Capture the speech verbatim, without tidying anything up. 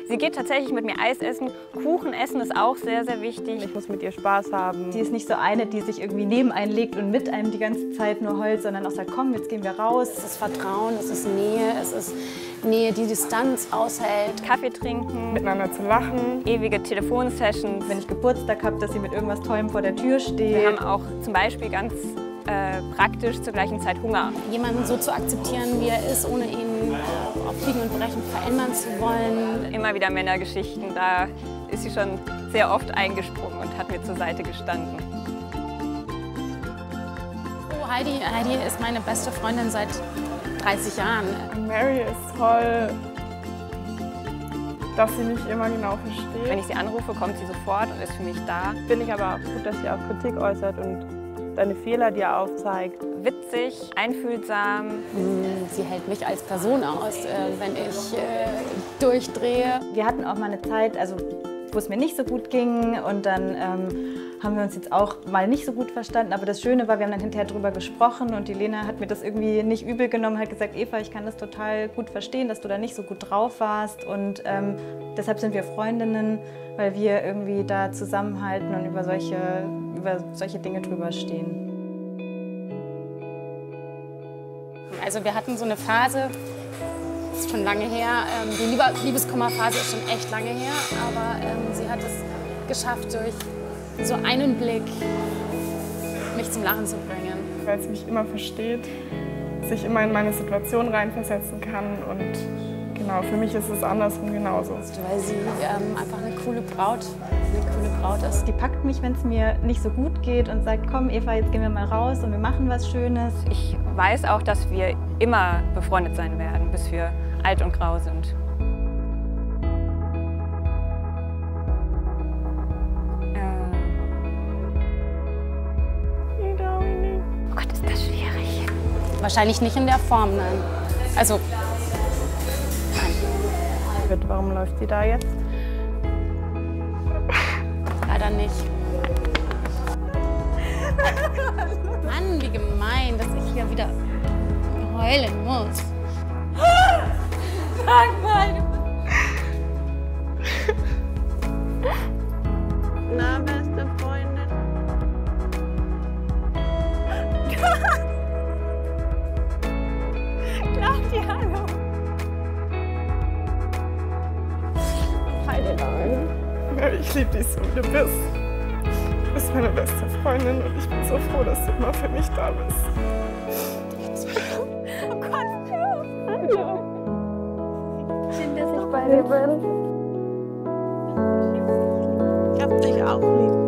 Sie geht tatsächlich mit mir Eis essen. Kuchen essen ist auch sehr, sehr wichtig. Ich muss mit ihr Spaß haben. Sie ist nicht so eine, die sich irgendwie neben einen legt und mit einem die ganze Zeit nur heult, sondern auch sagt, komm, jetzt gehen wir raus. Es ist Vertrauen, es ist Nähe, es ist Nähe, die Distanz aushält. Kaffee trinken, Miteinander zu lachen. ewige Telefonsessions. Wenn ich Geburtstag habe, dass sie mit irgendwas Tollem vor der Tür steht. Wir haben auch zum Beispiel ganz äh, praktisch zur gleichen Zeit Hunger. Jemanden so zu akzeptieren, wie er ist, ohne ihn äh, auf Biegen und Brechen verändern zu wollen. Immer wieder Männergeschichten, da ist sie schon sehr oft eingesprungen und hat mir zur Seite gestanden. Oh, Heidi, Heidi ist meine beste Freundin seit dreißig Jahren. Mary ist toll, dass sie mich immer genau versteht. Wenn ich sie anrufe, kommt sie sofort und ist für mich da. Finde ich aber auch gut, dass sie auch Kritik äußert und deine Fehler dir aufzeigt. Witzig, einfühlsam. Sie hält mich als Person aus, äh, wenn ich äh, durchdrehe. Wir hatten auch mal eine Zeit, also, wo es mir nicht so gut ging und dann ähm, haben wir uns jetzt auch mal nicht so gut verstanden. Aber das Schöne war, wir haben dann hinterher drüber gesprochen und die Lena hat mir das irgendwie nicht übel genommen, hat gesagt, Eva, ich kann das total gut verstehen, dass du da nicht so gut drauf warst und ähm, deshalb sind wir Freundinnen, weil wir irgendwie da zusammenhalten und über solche, über solche Dinge drüber stehen. Also wir hatten so eine Phase, das ist schon lange her, ähm, die Liebe Liebeskummerphase ist schon echt lange her, aber ähm, sie hat es geschafft, durch so einen Blick mich zum Lachen zu bringen. Weil sie mich immer versteht, sich immer in meine Situation reinversetzen kann und genau, für mich ist es andersrum genauso. Weil sie ähm, einfach eine coole Braut, eine coole Braut ist. Die packt mich, wenn es mir nicht so gut geht und sagt, komm Eva, jetzt gehen wir mal raus und wir machen was Schönes. Ich weiß auch, dass wir immer befreundet sein werden, bis wir alt und grau sind. Oh Gott, ist das schwierig. Wahrscheinlich nicht in der Form, nein. Also, nein. Warum läuft sie da jetzt? Leider nicht. Mann, wie gemein, dass ich hier wieder heulen muss. Sag mal! Na, beste Freundin. Claudia, hallo. Heidi, nein. Mary, ich liebe dich so, wie du bist. Du bist meine beste Freundin und ich bin so froh, dass du immer für mich da bist. Oh Gott, hallo. Schön, dass ich bei dir bin. Ich hab dich auch lieb.